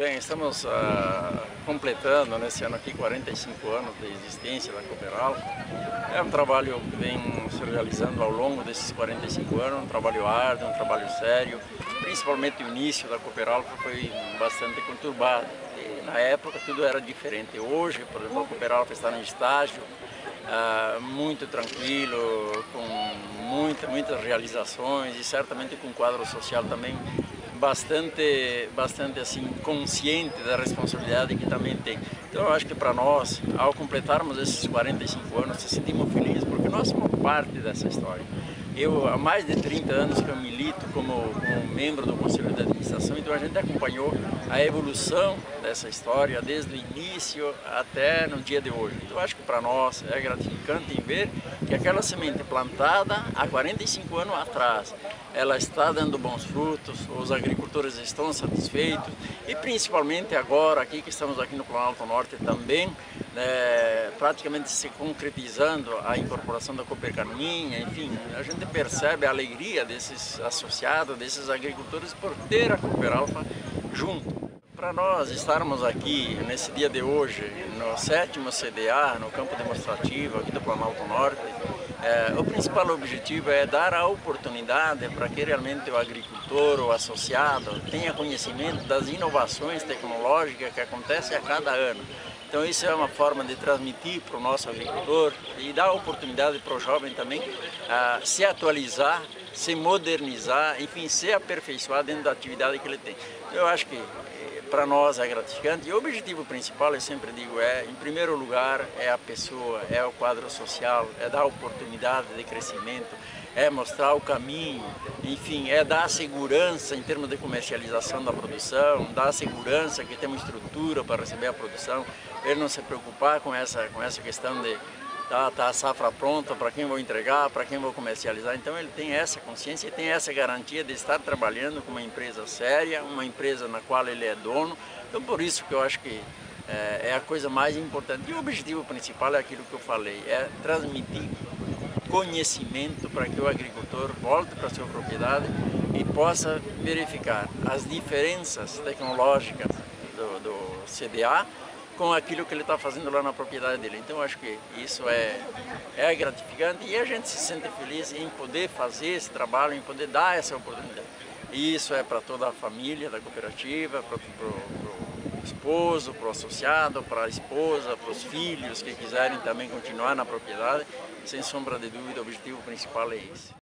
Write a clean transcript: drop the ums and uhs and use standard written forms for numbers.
Bem, estamos completando nesse ano aqui 45 anos de existência da Cooper Alpha. É um trabalho que vem se realizando ao longo desses 45 anos, um trabalho árduo, um trabalho sério. Principalmente o início da Cooper Alpha foi bastante conturbado. E, na época tudo era diferente. Hoje, por exemplo, a Cooper Alpha está em estágio muito tranquilo, com muitas realizações e certamente com um quadro social também bastante assim, consciente da responsabilidade que também tem. Então eu acho que para nós, ao completarmos esses 45 anos, nos sentimos felizes porque nós somos parte dessa história. Eu, há mais de 30 anos que eu milito como membro do Conselho de Administração, então a gente acompanhou a evolução dessa história desde o início até no dia de hoje. Então eu acho que para nós é gratificante em ver que aquela semente plantada há 45 anos atrás, ela está dando bons frutos, os agricultores estão satisfeitos e principalmente agora aqui que estamos aqui no Planalto Norte também, praticamente se concretizando a incorporação da Cooper Carminha, enfim, a gente percebe a alegria desses associados, desses agricultores por ter a Cooper Alpha junto. Para nós estarmos aqui nesse dia de hoje, no 7º CDA, no campo demonstrativo aqui do Planalto Norte, o principal objetivo é dar a oportunidade para que realmente o agricultor, o associado, tenha conhecimento das inovações tecnológicas que acontecem a cada ano. Então isso é uma forma de transmitir para o nosso agricultor e dar a oportunidade para o jovem também se atualizar, se modernizar, enfim, se aperfeiçoar dentro da atividade que ele tem. Eu acho que para nós é gratificante e o objetivo principal, eu sempre digo, em primeiro lugar, é a pessoa, é o quadro social, é dar oportunidade de crescimento, é mostrar o caminho, enfim, é dar segurança em termos de comercialização da produção, dar segurança que temos estrutura para receber a produção, ele não se preocupar com essa questão de tá a safra pronta, para quem vou entregar, para quem vou comercializar. Então ele tem essa consciência e tem essa garantia de estar trabalhando com uma empresa séria, uma empresa na qual ele é dono. Então por isso que eu acho que é a coisa mais importante. E o objetivo principal é aquilo que eu falei, é transmitir conhecimento para que o agricultor volte para a sua propriedade e possa verificar as diferenças tecnológicas do CDA com aquilo que ele está fazendo lá na propriedade dele. Então eu acho que isso é gratificante e a gente se sente feliz em poder fazer esse trabalho, em poder dar essa oportunidade. E isso é para toda a família da cooperativa, para o esposo, para o associado, para a esposa, para os filhos que quiserem também continuar na propriedade. Sem sombra de dúvida, o objetivo principal é esse.